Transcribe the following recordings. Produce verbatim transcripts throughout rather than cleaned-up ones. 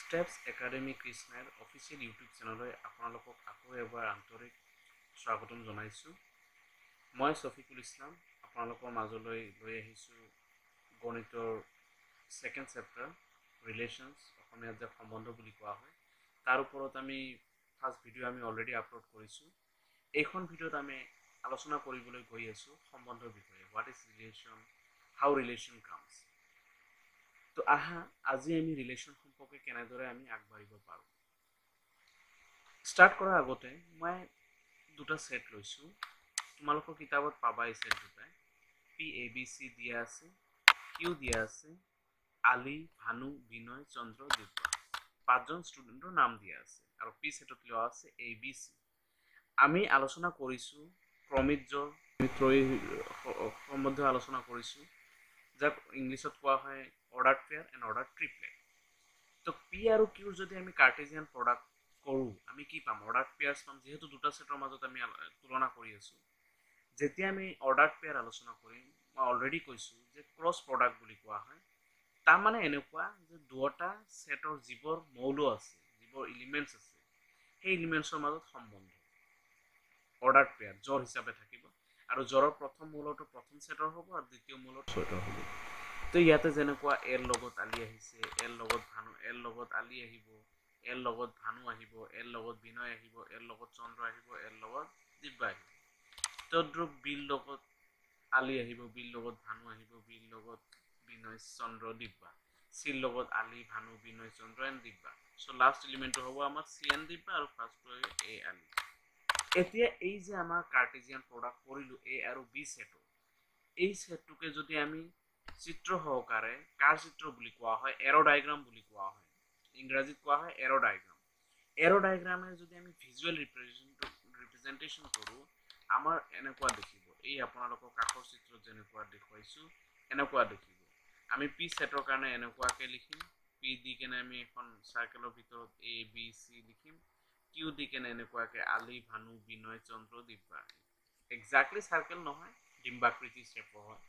Steps Academy কৃষ্ণৰ official YouTube চেনেললৈ আপোনালোকক আকৌ এবাৰ আন্তৰিক স্বাগতম জনাইছোঁ। মই শফিকুল ইছলাম আপোনালোকৰ মাজলৈ লৈ আহিছোঁ গণিতৰ ছেকেণ্ড চেপ্টাৰ ৰিলেশ্যনছ, অসমীয়াত যে সম্বন্ধ বুলি কোৱা হয়, তাৰ ওপৰত আমি ফাৰ্ষ্ট ভিডিঅ' আমি অলৰেডি আপলোড কৰিছোঁ। এইখন ভিডিঅ'ত আমি আলোচনা কৰিবলৈ গৈ আছোঁ সম্বন্ধৰ বিষয়ে, what is relation, how relation comes. তো আহা আজি আমি ৰিলেশ্যন সম্পৰ্কে কেনেদৰে আমি আগবাঢ়িব পাৰোঁ। ষ্টাৰ্ট কৰাৰ আগতে মই দুটা ছেট লৈছোঁ, তোমালোকৰ কিতাপত পাবা এই ছেট দুটাই। পি এ বি চি দিয়া আছে, কিউ দিয়া আছে, আলি, ভানু, বিনয়, চন্দ্ৰ, দিব্যা, পাঁচজন ষ্টুডেণ্টৰ নাম দিয়া আছে আৰু পি ছেটত লোৱা আছে এ বি চি। আমি আলোচনা কৰিছোঁ ক্ৰমিতজৰ সম্বন্ধে আলোচনা কৰিছোঁ, যাক ইংলিছত কোৱা হয় order pair and order triplet. তো পি আৰু কিউৰ যদি আমি কাৰ্টেজিয়ান প্ৰডাক্ট কৰোঁ আমি কি পাম? অৰ্ডাৰ পেয়াৰ্ছ পাম। যিহেতু দুটা ছেটৰ মাজত আমি তুলনা কৰি আছোঁ, যেতিয়া আমি অৰ্ডাৰ পেয়াৰ আলোচনা কৰিম, মই অলৰেডি কৈছোঁ যে ক্ৰছ প্ৰডাক্ট বুলি কোৱা হয়। তাৰমানে এনেকুৱা যে দুটা ছেটৰ যিবোৰ মৌল আছে, যিবোৰ এলিমেণ্টছ আছে, সেই এলিমেণ্টছৰ মাজত সম্বন্ধ অৰ্ডাৰ পেয়াৰ জৰ হিচাপে থাকিব, আৰু জৰৰ প্ৰথম মৌলটো প্ৰথম ছেটৰ হ'ব আৰু দ্বিতীয় মৌলটো ছেটৰ হ'ব। তো ইয়াতে যেনেকুৱা এৰ লগত আলি আহিছে, এৰ লগত ভানু, এৰ লগত আলি আহিব, এৰ লগত ভানু আহিব, এৰ লগত বিনয় আহিব, এৰ লগত চন্দ্ৰ আহিব, এৰ লগত দিব্যা আহিব। তদ্ৰুপ বিৰ লগত আলি আহিব, বিৰ লগত ভানু আহিব, বিৰ লগত বিনয়, চন্দ্ৰ, দিব্যা, চিৰ লগত Ali, Bhanu, Binoy, Chandra and Divya. So' last এলিমেণ্টটো হ'ব আমাৰ চি এণ্ড দিব্যা আৰু ফাৰ্ষ্টটো এ আলি। এতিয়া এই যে আমাৰ কাৰ্টেজিয়ান প্ৰডাক্ট কৰিলোঁ এ আৰু বি ছেটৰ, এই ছেটটোকে যদি আমি চিত্ৰ সহকাৰে, কাৰ চিত্ৰ বুলি কোৱা হয়, এৰ' ডায়েগ্ৰাম বুলি কোৱা হয়, ইংৰাজীত কোৱা হয় এৰ' ডায়েগ্ৰাম। এৰ' ডায়েগ্ৰামে যদি আমি ভিজুৱেল ৰিপ্ৰেজেণ্টেশ্যন কৰোঁ, আমাৰ এনেকুৱা দেখিব। এই আপোনালোকৰ কাষৰ চিত্ৰত যেনেকুৱা দেখুৱাইছোঁ এনেকুৱা দেখিব। আমি পি ছেটৰ কাৰণে এনেকুৱাকৈ লিখিম, পি দি কেনে আমি এখন চাৰ্কেলৰ ভিতৰত এ বি চি লিখিম, কিউ দি কেনে এনেকুৱাকৈ আলি, ভানু, বিনয়, চন্দ্ৰ, দিব্যা। একজাক্টলি চাৰ্কেল নহয়, ডিম্বাকৃতি ছেপৰ হয়।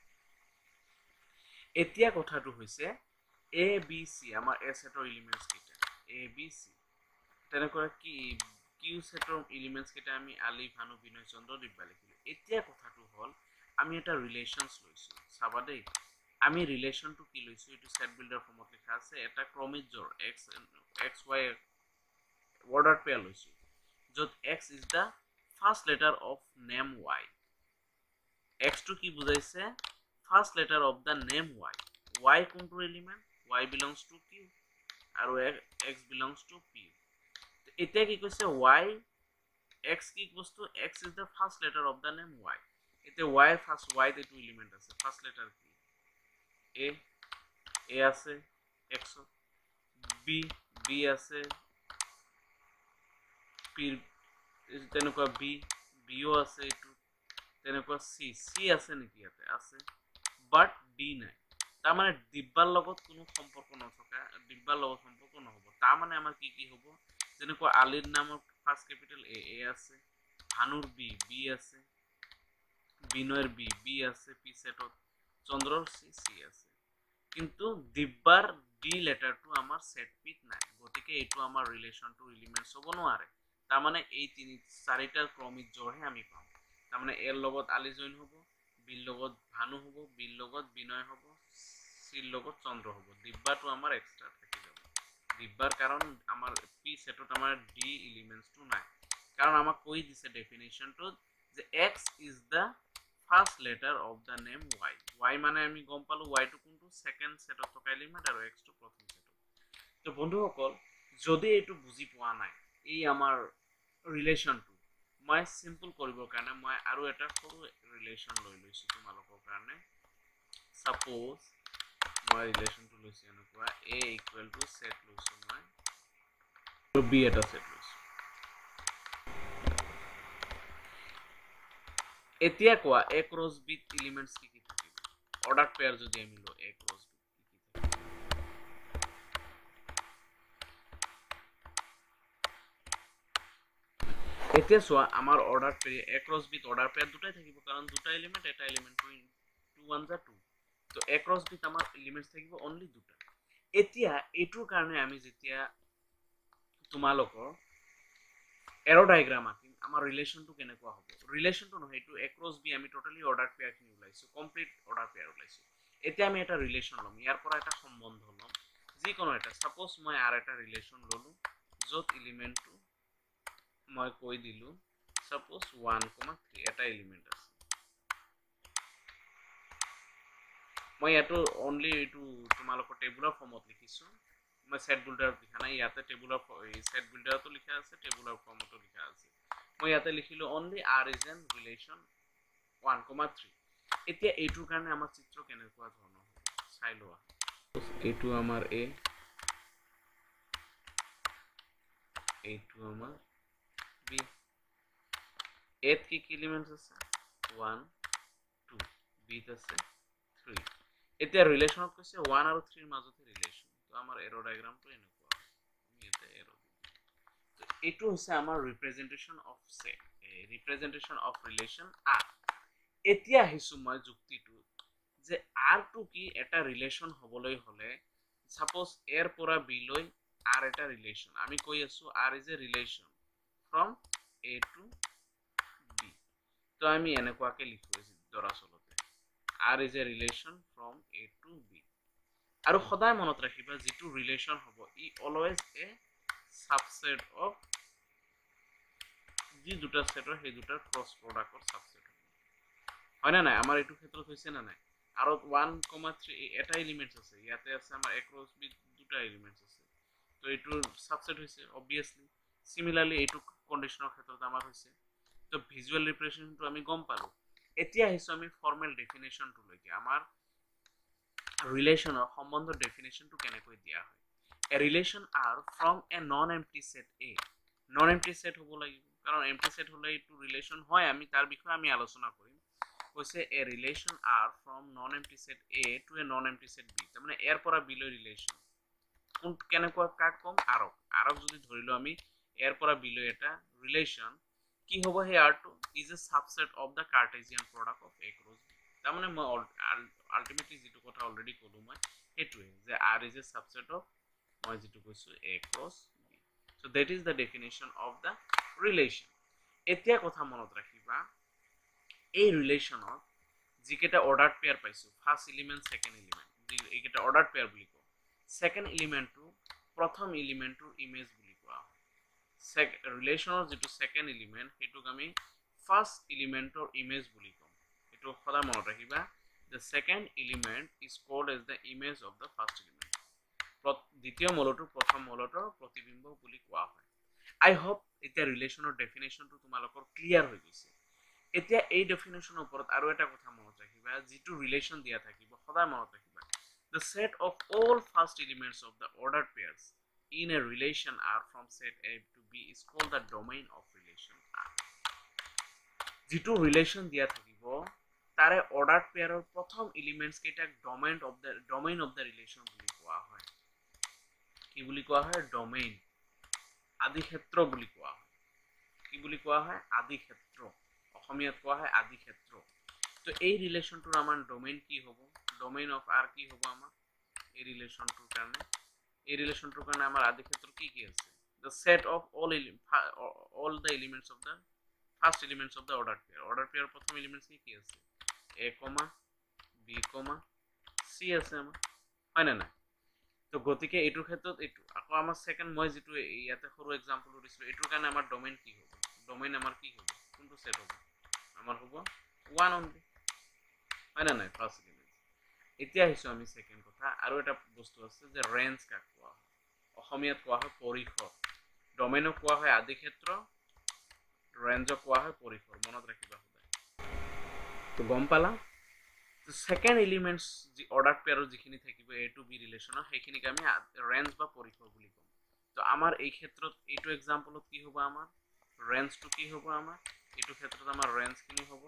এতিয়া কথাটো হৈছে এ বি চি আমাৰ এ ছেটৰ এলিমেণ্টছ কেইটা, এ বি চি। তেনেকৈ কি কিউ ছেটৰ এলিমেণ্টছ কেইটা আমি আলি, ভানু, বিনয়, চন্দ্ৰ, দিব্যা লিখিলোঁ। এতিয়া কথাটো হ'ল আমি এটা ৰিলেশ্যনছ লৈছোঁ। চাবা দেই, আমি ৰিলেশ্যনটো কি লৈছোঁ, এইটো ছেট বিল্ডাৰ ফৰ্মত লিখা আছে। এটা ক্ৰমিতজৰ X X Y order pair লৈছোঁ, য'ত X is the first letter of name Y. এক্সটো কি বুজাইছে? First letter of the name Y. Y কোনটো element? Y belongs to Q আৰু এক্স বিলংছ টু পি। এতিয়া কি কৈছে? ৱাই এক্স কি বস্তু? X is the first letter of the name Y. এতিয়া ৱাই ফাৰ্ষ্ট ৱাইত এইটো এলিমেণ্ট আছে, ফাৰ্ষ্ট লেটাৰ কি? এ এ আছে এক্সত, বি বি আছে, পিৰ তেনেকুৱা বি বিও আছে, এইটো তেনেকুৱা চি চি আছে নেকি? ইয়াতে আছে, বাট ডি নাই। তাৰমানে দিব্যাৰ লগত কোনো সম্পৰ্ক নথকা, দিব্যাৰ লগত সম্পৰ্ক নহ'ব। তাৰমানে আমাৰ কি কি হ'ব? যেনেকুৱা আলিৰ নামৰ ফাৰ্ষ্ট কেপিটেল এ এ আছে, ভানুৰ বি বি আছে, বিনয়ৰ বি বি আছে পি ছেটত, চন্দ্ৰৰ চি চি আছে। কিন্তু দিব্যাৰ ডি লেটাৰটো আমাৰ ছেট পিত নাই, গতিকে এইটো আমাৰ ৰিলেশ্যনটো এলিমেণ্টছ হ'ব নোৱাৰে। তাৰমানে এই তিনি চাৰিটা ক্ৰমিতজৰহে আমি পাম। তাৰমানে এৰ লগত আলি জইন হ'ব, বিৰ লগত ভানু হ'ব, বিৰ লগত বিনয় হ'ব, চিৰ লগত চন্দ্ৰ হ'ব। দিব্যাটো আমাৰ এক্সট্ৰা থাকি যাব। দিব্যাৰ কাৰণ আমাৰ পি ছেটত আমাৰ ডি এলিমেণ্টছটো নাই, কাৰণ আমাক কৈ দিছে ডেফিনেশ্যনটোত যে X is the first letter of the name Y. Y মানে আমি গম পালোঁ ৱাইটো কোনটো? ছেকেণ্ড ছেটত থকা এলিমেণ্ট আৰু এক্সটো প্ৰথম ছেটত। তো বন্ধুসকল, যদি এইটো বুজি পোৱা নাই এই আমাৰ ৰিলেশ্যনটো, মই চিম্পল কৰিবৰ কাৰণে মই আৰু এটা সৰু ৰিলেশ্যন লৈ লৈছোঁ তোমালোকৰ কাৰণে। ছাপ'জ মই ৰিলেশ্যনটো লৈছোঁ এনেকুৱা, এ ইকুৱেল টু ছেট লৈছোঁ মই, বি এটা ছেট লৈছোঁ। এতিয়া কোৱা এ ক্ৰছ বিত এলিমেণ্টছ কি কি থাকিব? অৰ্ডাৰ পেয়াৰ যদি আমি লওঁ, এ ক্ৰছ বিত কি কি থাকিব? এতিয়া চোৱা, আমাৰ order pair A cross B order pair দুটাই থাকিব, কাৰণ দুটা এলিমেণ্ট, এটা এলিমেণ্ট টু ওৱান জা টু। তো এ ক্ৰছ বিত আমাৰ এলিমেণ্টছ থাকিব অনলি দুটা। এতিয়া এইটোৰ কাৰণে আমি যেতিয়া তোমালোকৰ এৰো ডায়াগ্ৰাম আঁকিম আমাৰ ৰিলেশ্যনটো কেনেকুৱা হ'ব ৰিলেশ্যনটো নহয় এইটো এক্ৰছ বি আমি টোটালি অৰ্ডাৰ পেয়াৰখিনি ওলাইছোঁ কমপ্লিট অৰ্ডাৰ পেয়াৰ ওলাইছোঁ এতিয়া আমি এটা ৰিলেশ্যন ল'ম ইয়াৰ পৰা এটা সম্বন্ধ ল'ম যিকোনো এটা সাপোজ মই আৰু এটা ৰিলেশ্যন ল'লোঁ য'ত এলিমেণ্টটো মই কৈ দিলোঁ সাপোজ ওৱান কমা থ্ৰী এটা এলিমেণ্ট আছে মই ইয়াতো অনলি এইটো তোমালোকৰ টেবুলাৰ ফৰ্মত লিখিছোঁ মই সেট বিল্ডাৰত লিখা নাই ইয়াতে টেবুলাৰ সেট বিল্ডাৰতো লিখা আছে টেবুলাৰ ফৰ্মতো লিখা আছে মই ইয়াতে লিখিলোঁ only R is an relation one comma three এতিয়া এইটোৰ কাৰণে আমাৰ চিত্ৰ কেনেকুৱা ধৰণৰ হ'ব চাই লোৱা এইটো আমাৰ এ এইটো আমাৰ বি এত কি কি এলিমেন্টস আছে ওৱান টু বিত আছে থ্ৰী এতিয়া ৰিলেশ্যনত কৈছে ওৱান আৰু থ্ৰীৰ মাজতে ৰিলেশ্যন তো আমাৰ এৰো ডায়াগ্ৰামটো এনেকুৱা আমি এটা এৰো তো এইটো হৈছে আমাৰ representation of set representation of relation R এতিয়া আহিছো মই যুক্তিটো যে আৰ টু কি এটা ৰিলেশ্যন হ'বলৈ হলে সাপোজ এৰ পৰা বি লৈ আৰ এটা ৰিলেশ্যন আমি কৈ আছো R is a relation from A to B তো আমি এনেকুৱাকে লিখো দৰাচলতে R is a relation from A to B আৰু সদায় মনত ৰাখিবা যেটো ৰিলেশ্যন হ'ব ই অলৱেজ এ সাবসেট অফ যি দুটা সেটৰ সেই দুটাৰ ক্ৰস প্ৰডাক্টৰ সাবসেট হয় না নাই আমাৰ এইটো ক্ষেত্ৰত হৈছে না নাই আৰু ওৱান কমা থ্ৰী এটা এলিমেন্টস আছে ইয়াতে আছে আমাৰ এক্ৰস বি দুটা এলিমেন্টস আছে তো এইটো সাবসেট হৈছে অবভিয়াসলি সিমিলারলি এইটো কন্ডিশনৰ ক্ষেত্ৰত আমাৰ হৈছে তো ভিজুয়াল ৰিপ্ৰেজেন্টেশনটো আমি গম পালো এতিয়া আহিছো আমি ফৰ্মেল ডেফিনেশনটো লৈকে আমাৰ ৰিলেশ্যনৰ সম্বন্ধৰ ডেফিনেশনটো কেনেকৈ দিয়া হয় a relation R from a non empty set a non empty set হ'ব লাগিব কাৰণ এম্পটি সেট হলে এইটো ৰিলেশ্যন হয় আমি তাৰ বিষয়ে আমি আলোচনা কৰিম কৈছে a relation R from non empty set A to a non empty set B তাৰমানে এৰ পৰা বি লৈ ৰিলেশ্যন কোন কেনেকুৱা কাক কম আৰক আৰক যদি ধৰিলো আমি এৰ পৰা বি লৈ এটা ৰিলেশ্যন কি হ'ব হে R two is a subset of the Cartesian product of A cross B তাৰমানে মই আলটিমেটলি যেটো কথা অলৰেডি ক'লো মই হেতুৱে যে R is a subset of মই যেটো কৈছো A cross B so that is the definition of the relation এতিয়া কথা মনত ৰাখিবা এই ৰিলেশ্যনত যিকেটা অৰ্ডাৰ পেয়াৰ পাইছো ফাৰ্স্ট এলিমেন্ট সেকেন্ড এলিমেন্ট এইকেটা অৰ্ডাৰ পেয়াৰ বুলি কওঁ সেকেন্ড এলিমেন্টটো প্ৰথম এলিমেন্টৰ ইমেজ বুলি কোৱা হয় ৰিলেশ্যনৰ যেটো সেকেন্ড এলিমেন্ট হেতুক আমি ফাৰ্স্ট এলিমেন্টৰ ইমেজ বুলি কওঁ এটো সদা মনত ৰাখিবা the second element is called as the image of the first element দ্বিতীয় মৌলটোৰ প্ৰথম মৌলটোৰ প্ৰতিবিম্ব বুলি কোৱা হয় I hope এটা ৰিলেশ্যনৰ ডেফিনেশনটো তোমালোকৰ ক্লিয়াৰ হৈ গৈছে এতিয়া এই ডেফিনেশনৰ ওপৰত আৰু এটা কথা মনত ৰাখিবা যেটো ৰিলেশ্যন দিয়া থাকিব সদায় মনত ৰাখিবা the set of all first elements of the ordered pairs in a relation R from set A to B is called the domain of relation R যেটো ৰিলেশ্যন দিয়া থাকিব তাৰে অৰ্ডাৰ পেয়াৰৰ প্ৰথম এলিমেন্টস কেইটাক domain of the domain of the relation বুলি কোৱা হয় কি বুলি কোৱা হয় ডোমেইন আদি ক্ষেত্ৰ বুলি কোৱা হয় কি বুলি কোৱা হয় আদি ক্ষেত্ৰ অসমীয়াত কোৱা হয় আদি ক্ষেত্ৰ তো এই ৰিলেশ্যনটোৰ আমাৰ ডোমেইন কি হ'ব ডোমেইন অফ আৰ কি হ'ব আমাৰ এই ৰিলেশ্যনটোৰ কাৰণে এই ৰিলেশ্যনটোৰ কাৰণে আমাৰ আদি ক্ষেত্ৰ কি কি আছে the set of all all the elements of the first elements of the ordered pair ordered pair প্ৰথম এলিমেন্টস কি কি আছে a comma b comma c আছে আমাৰ হয় না না তো গতিকে এইটোৰ ক্ষেত্ৰত এইটো আকৌ আমাৰ সেকেন্ড মই যেটো ইয়াতে সৰু এক্সাম্পল দিছিলো এইটোৰ কাৰণে আমাৰ ডোমেইন কি হ'ব ডোমেইন আমাৰ কি হ'ব কোনটো সেট হ'ব আমাৰ হ'ব ওৱান অনলি হয় না নাই ফাৰ্স্ট এলিমেন্ট এতিয়া আহিছো আমি সেকেন্ড কথা আৰু এটা বস্তু আছে যে ৰেঞ্জ কাক কোৱা হয় অসমীয়াত কোৱা হয় পৰিসৰ ডোমেইনক কোৱা হয় আদি ক্ষেত্ৰ ৰেঞ্জক কোৱা হয় পৰিসৰ মনত ৰাখিবা সদায় তো গম পালা the second elements the ordered pair যিখিনি থাকিব a to b ৰিলেশ্যনৰ সেইখিনিক আমি ৰেঞ্জ বা পৰিসৰ বুলি কম তো আমাৰ এই ক্ষেত্ৰত এইটো এক্সাম্পলত কি হ'ব আমাৰ ৰেঞ্জটো কি হ'ব আমাৰ এইটো ক্ষেত্ৰত আমাৰ ৰেঞ্জখিনি হ'ব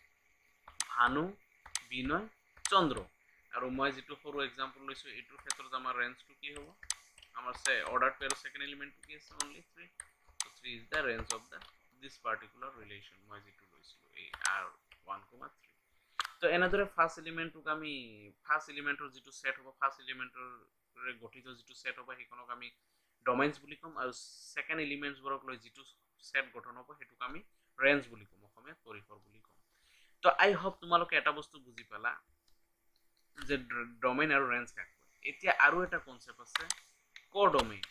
ভানু বিনয় চন্দ্ৰ আৰু মই যেটো সৰু এক্সাম্পল লৈছো এইটো ক্ষেত্ৰত আমাৰ ৰেঞ্জটো কি হ'ব আমাৰ সে অৰ্ডাৰ পেয়াৰ সেকেন্ড এলিমেন্টটো কি আছে only three so three is the range of the this particular relation মই যেটো লৈছিলো এই r one comma three তো এনেদৰে ফাৰ্স্ট এলিমেন্টটোক আমি ফাৰ্স্ট এলিমেন্টৰ যেটো সেট হ'ব ফাৰ্স্ট এলিমেন্টৰ গঠিত যেটো সেট হ'ব হেকনক আমি ডমেইনছ বুলি ক'ম আৰু সেকেন্ড এলিমেন্টছবোৰক লৈ যিটো সেট গঠন হ'ব হেতুক আমি ৰেঞ্জ বুলি ক'ম অসমীয়াত পৰিসৰ বুলি ক'ম তো আই হোপ তোমালোকে এটা বস্তু বুজি পালা যে ডমেইন আৰু ৰেঞ্জ কাক কয় এতিয়া আৰু এটা কনসেপ্ট আছে কোডমেইন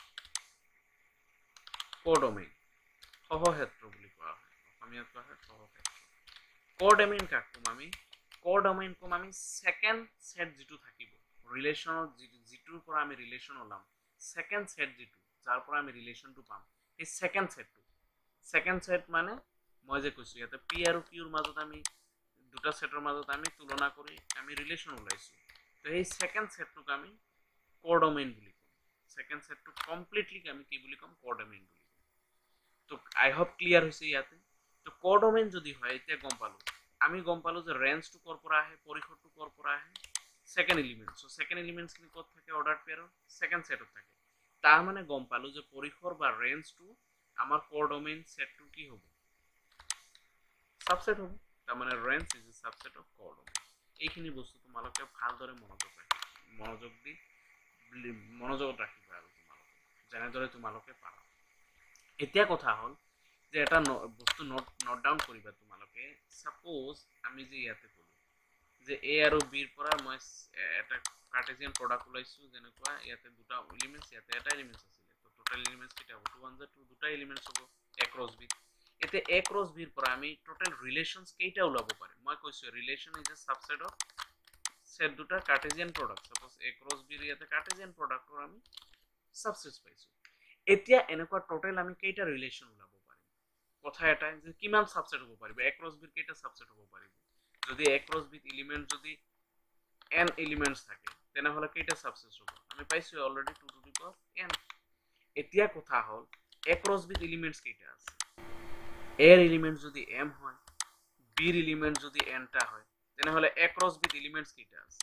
কোডমেইন সহক্ষেত্ৰ বুলি কোৱা হয় অসমীয়াত কোৱা হয় সহক্ষেত্ৰ কোডমেইন কাক কম আমি কোডমেইন কম আমি সেকেন্ড সেট যেটো থাকিব ৰিলেচনৰ যেটোৰ পৰা আমি ৰিলেচন ওলাম সেকেন্ড সেট যেটো যাৰ পৰা আমি ৰিলেচনটো পাম এই সেকেন্ড সেটটো সেকেন্ড সেট মানে মই যে কৈছো ইয়াতে পি আৰু কিউৰ মাজত আমি দুটা সেটৰ মাজত আমি তুলনা কৰি আমি ৰিলেচন ওলাইছো তো এই সেকেন্ড সেটটোক আমি কোডমেইন বুলি কম সেকেন্ড সেটটো কমপ্লিটলি আমি কি বুলি কম কোডমেইন বুলি কম তো আই হোপ ক্লিয়াৰ হৈছে ইয়াতে তো কোডমেইন যদি হয় এতিয়া গম পালো আমি গম পালো যে ৰেঞ্জটো কৰ পৰা আহে পৰিসৰটো কৰ পৰা আহে second element so second elements খিনি কত থাকে অৰ্ডাৰ পেয়াৰৰ সেকেন্ড সেটত থাকে তাৰ মানে গম পালো যে পৰিসৰ বা ৰেঞ্জটো আমাৰ কোডমেইন সেটটো কি হ'ব সাবসেট হ'ব তাৰ মানে range is a subset of codomain এইখিনি বস্তু তোমালোকে ভালদৰে মনোযোগ ৰাখিবা মনোযোগ দি মনোযোগত ৰাখিবা আৰু তোমালোকে যেনেদৰে তোমালোকে পাৰা এতিয়া কথা হ'ল যে এটা বস্তু নোট নোট ডাউন কৰিবা তোমালোকে সাপোজ আমি যে ইয়াতে কলো যে এ আৰু বিৰ পৰা মই এটা কাৰ্টেসিয়ান প্ৰডাক্ট ওলাইছো যেনেকুৱা ইয়াতে দুটা এলিমেন্টস ইয়াতে এটা এলিমেন্টস আছিল তো টোটাল এলিমেন্টস কিটা হ'ব টু টু দুটা এলিমেন্টস হ'ব a ক্ৰস b এতে a ক্ৰস b ৰ পৰা আমি টোটাল ৰিলেশনস কেইটা ওলাব পাৰিম মই কৈছো relation is a subset of set দুটা Cartesian product suppose a cross b ৰ ইয়াতে কাৰ্টেসিয়ান প্ৰডাক্টৰ আমি সাবসেট পাইছো এতিয়া এনেকুৱা টোটাল আমি কেইটা ৰিলেশন ওলাব পাৰিম কথা এটা যে কিমান সাবসেট হ'ব পাৰিব a ক্ৰস b ৰ কেইটা সাবসেট হ'ব পাৰিব যদি a ক্ৰস b এলিমেন্ট যদি n এলিমেন্টস থাকে তেনে হলে কেইটা সাবসেট হ'ব আমি পাইছো already two to the power n এতিয়া কথা হ'ল a ক্ৰস b এলিমেন্টস কেইটা আছে a এর এলিমেন্ট যদি m হয় b এর এলিমেন্ট যদি n টা হয় তেনে হলে a ক্ৰস b এলিমেন্টস কেইটা আছে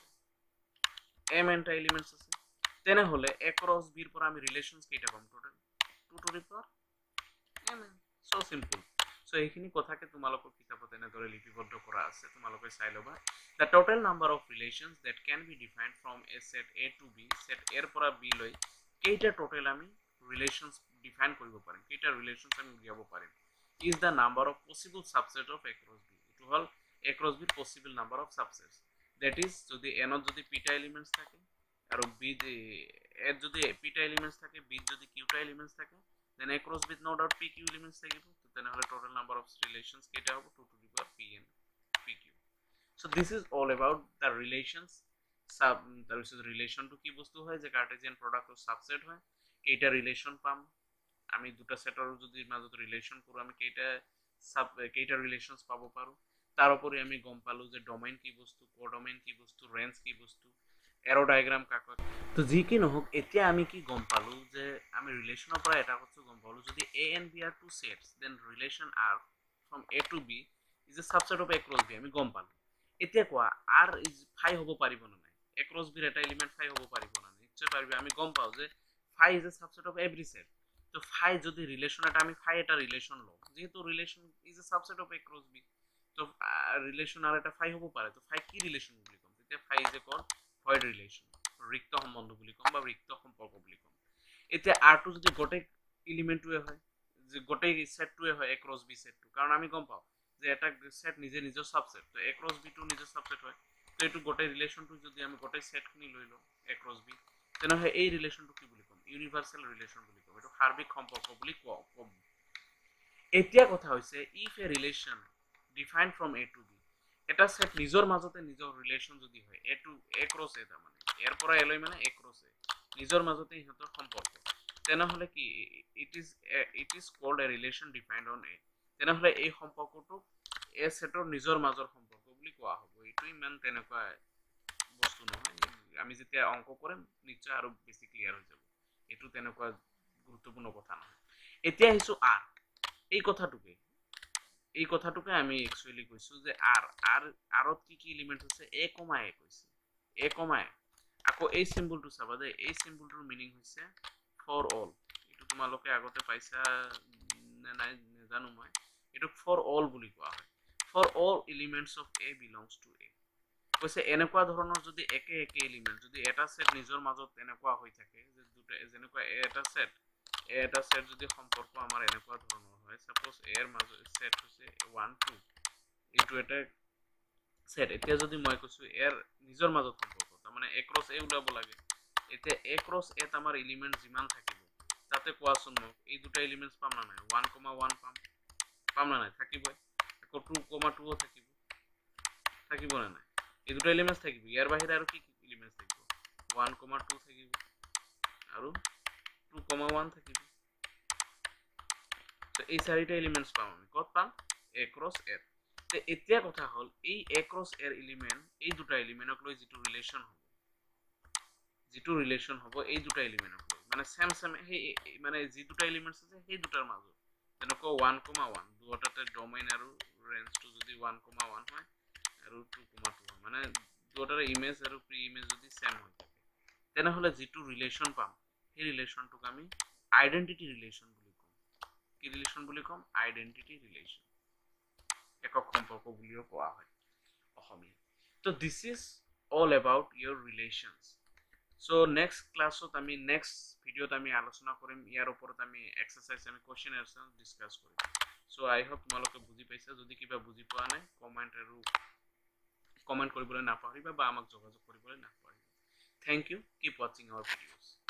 m n টা এলিমেন্টস আছে তেনে হলে a ক্ৰস b ৰ পৰা আমি ৰিলেশনস কেইটা পাম total two to the power m n so simple so এইখিনি কথাকে তোমালোকৰ কিতাপত এনেদৰে লিপিবদ্ধ কৰা আছে তোমালোকে চাই লবা the total number of relations that can be defined from a set a to b set a ৰ পৰা b লৈ কেইটা টোটাল আমি ৰিলেশনস ডিফাইন কৰিব পাৰিম কেইটা ৰিলেশনস আমি উলিয়াব পাৰিম is the number of possible subset of a cross b এটো হল a cross b possible number of subsets that is যদি n ত যদি p টা এলিমেন্টস থাকে আৰু b এ যদি p টা এলিমেন্টস থাকে b যদি q টা এলিমেন্টস থাকে then a cross b no doubt pq elements থাকিব তো তেনেহলে total number of relations কেইটা হ'ব two to the power pn pq so this is all about the relations sub তাৰ পিছত ৰিলেশনটো কি বস্তু হয় যে কাৰ্টেসিয়ান প্ৰডাক্টৰ সাবসেট হয় কেইটা ৰিলেশন পাম আমি দুটা সেটৰ যদি মাজত ৰিলেশন কৰো আমি কেইটা সাব কেইটা ৰিলেশনস পাবো পাৰো তাৰ উপৰি আমি গম পালো যে ডমেইন কি বস্তু কোডমেইন কি বস্তু ৰেঞ্জ কি বস্তু এৰো ডায়াগ্ৰাম কাক তো যি কি নহওক এতিয়া আমি কি গম পালো যে আমি ৰিলেশনৰ পৰা এটা কথা গম পালো যদি a and b are two sets then relation r from a to b is a subset of a cross b আমি গম পালো এতিয়া কোৱা r is phi হ'ব পাৰিব না নাই a cross b ৰ এটা এলিমেন্ট phi হ'ব পাৰিব না নিশ্চয় পাৰিব আমি গম পাও যে phi is a subset of every set তো phi যদি রিলেশন এটা আমি phi এটা রিলেশন লও যেহেতু relation is a subset of a cross b তো রিলেশন আর এটা phi হবো পারে তো phi কি রিলেশন বুলি কম তেতিয়া phi is a called void relation রিক্ত সম্বন্ধ বুলি কম বা রিক্ত সম্পর্ক বুলি কম এতিয়া r টু যদি গোটে এলিমেন্টটোৱে হয় যে গোটে সেটটোৱে হয় a cross b সেটটো কাৰণ আমি গম পাও যে এটা সেট নিজে নিজৰ সাবসেট তো a cross b টো নিজৰ সাবসেট হয় তো এটো গোটে রিলেশনটো যদি আমি গোটে সেটখিনি লৈ লও a cross b তেনহে এই রিলেশনটো কি বুলি কম ইউনিভার্সাল রিলেশন বুলি কম এটো সার্বিক সম্পর্ক বুলি কম এতিয়া কথা হৈছে if a relation defined from a to b এটা সেট নিজৰ মাজতে নিজৰ ৰিলেশন যদি হয় a to a cross a মানে এর পৰা a লৈ মানে a cross a নিজৰ মাজতে ইহতৰ সম্পৰ্ক তেনহলে কি it is a, it is called a relation defined on a তেনহলে এই সম্পৰ্কটো a সেটৰ নিজৰ মাজৰ সম্পৰ্ক বুলি কোৱা হ'ব এটো ইমান তেনেকুৱা বস্তু নহয় আমি যেতিয়া অঙ্ক কৰিম নিশ্চয় আৰু বেছি ক্লিয়াৰ হৈ যাব এটো তেনেকুৱা গুৰুত্বপূৰ্ণ কথা নহয় এতিয়া আহিছো r এই কথাটোকে এই কথাটোকে আমি একচুয়ালি কৈছো যে r r r ত কি কি এলিমেন্ট আছে a, a কৈছে a, আকৌ এই সিম্বলটো চাবা যে এই সিম্বলটোৰ মিনিং হৈছে ফৰ অল এটো তোমালোকে আগতে পাইছা না নাই জানো মই এটো ফৰ অল বুলি কোৱা হয় for all elements of a belongs to a কৈছে এনেকুৱা ধৰণৰ যদি একে একে এলিমেন্ট যদি এটা সেট নিজৰ মাজত এনেকুৱা হৈ থাকে যে দুটা যেনেকুৱা এ এটা সেট এ এটা সেট যদি সম্পৰ্ক আমাৰ এনেকুৱা ধৰণৰ হয় সাপোজ এৰ মাজত সেট হৈছে one two এইটো এটা সেট এতিয়া যদি মই কৈছো এৰ নিজৰ মাজত সম্পৰ্ক তাৰ মানে a ক্ৰস a উলাব লাগে এতিয়া a ক্ৰস a আমাৰ এলিমেন্ট যিমান থাকিব তাতে কোৱাচোন মোক এই দুটা এলিমেন্টস পাম না নাই one one পাম পাম না নাই থাকিবই আকৌ two two ও থাকিব থাকিব না নাই এই দুটা এলিমেন্টস থাকিব ইয়াৰ বাহিৰে আৰু কি কি এলিমেন্টস থাকিব one two থাকিব আৰু two one থাকিব তো এই চাৰিটা এলিমেন্টস পাম আমি কত পাম a ক্ৰস a তে এতিয়া কথা হল এই a ক্ৰস a এলিমেন্ট এই দুটা এলিমেন্টক লৈ যিটো ৰিলেচন হ'ব যিটো ৰিলেচন হ'ব এই দুটা এলিমেন্টক লৈ মানে সেম সেম সেই মানে যি দুটা এলিমেন্টস আছে সেই দুটাৰ মাজত যেনেকৈ one one দুটাতে ডোমেইন আৰু ৰেঞ্জটো যদি one one হয় আৰু two two হয় মানে দুটাৰ ইমেজ আৰু প্ৰি ইমেজ যদি সেম হয় থাকে তেনেহলে যিটো ৰিলেচন পাম সেই ৰিলেচনটোক আমি আইডেন্টিটি ৰিলেচন বুলি কম কি ৰিলেচন বুলি কম আইডেন্টিটি ৰিলেচন একক সম্পৰ্ক বুলিও কোৱা হয় অসমীয়া তো this is all about your relations so next ক্লাছত আমি নেক্সট ভিডিওত আমি আলোচনা কৰিম ইয়াৰ ওপৰত আমি এক্সাৰসাইজ আমি কোৱেশ্চন আনসাৰ ডিসকাস কৰিম সো আই হোপ তোমালোকে বুজি পাইছা যদি কিবা বুজি পোৱা নাই কমেন্ট আৰু কমেন্ট কৰিবলৈ নাপাহৰিবা বা আমাক যোগাযোগ কৰিবলৈ নাপাহৰিবা thank you keep watching our videos